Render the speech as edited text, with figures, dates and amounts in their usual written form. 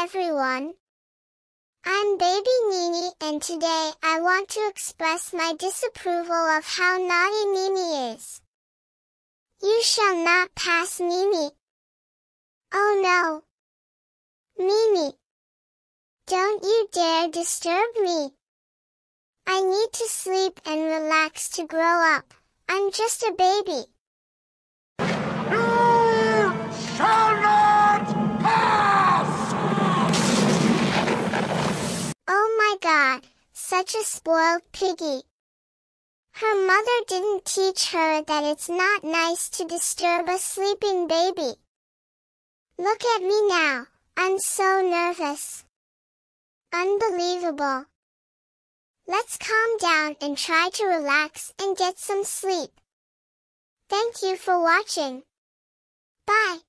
everyone. I'm baby Nini and today I want to express my disapproval of how naughty Nini is. You shall not pass Nini. Oh no! Nini! Don't you dare disturb me! I need to sleep and relax to grow up. I'm just a baby. You shall not pass! Oh my God, such a spoiled piggy. Her mother didn't teach her that it's not nice to disturb a sleeping baby. Look at me now, I'm so nervous. Unbelievable. Let's calm down and try to relax and get some sleep. Thank you for watching. Bye.